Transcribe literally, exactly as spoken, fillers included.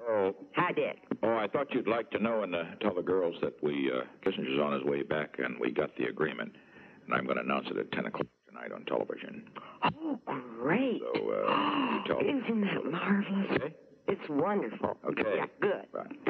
Oh. Hi, Dick. Oh, I thought you'd like to know and uh, tell the girls that we, uh, Kissinger's on his way back and we got the agreement. And I'm going to announce it at ten o'clock tonight on television. Oh, great. So, uh, you tell them. Isn't that marvelous? Okay? It's wonderful. Okay. Yeah, good. Bye.